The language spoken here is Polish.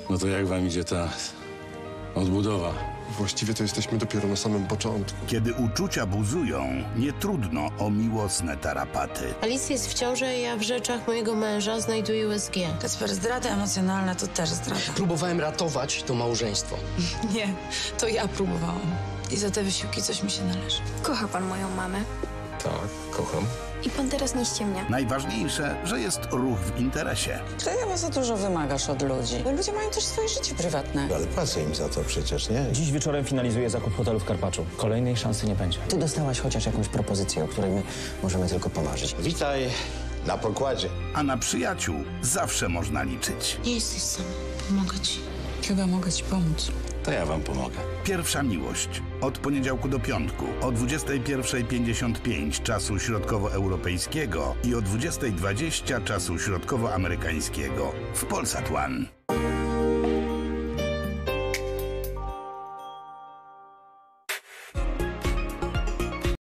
No to jak wam idzie ta odbudowa? Właściwie to jesteśmy dopiero na samym początku. Kiedy uczucia buzują, nie trudno o miłosne tarapaty. Alicja jest w ciąży, a ja w rzeczach mojego męża znajduję USG. Kacper, zdrada emocjonalna to też zdrada. Próbowałem ratować to małżeństwo. Nie, to ja próbowałam. I za te wysiłki coś mi się należy. Kocha pan moją mamę? Tak, kocham. I pan teraz nie ściemnia. Najważniejsze, że jest ruch w interesie. Ty chyba za dużo wymagasz od ludzi. Bo ludzie mają też swoje życie prywatne. Ale płacę im za to przecież, nie? Dziś wieczorem finalizuję zakup hotelu w Karpaczu. Kolejnej szansy nie będzie. Ty dostałaś chociaż jakąś propozycję, o której my możemy tylko pomarzyć. Witaj na pokładzie. A na przyjaciół zawsze można liczyć. Nie jesteś sam. Pomogę ci. Chyba mogę ci pomóc. To ja wam pomogę. Pierwsza miłość. Od poniedziałku do piątku. O 21:55 czasu środkowoeuropejskiego i o 20:20 czasu środkowoamerykańskiego. W Polsat One.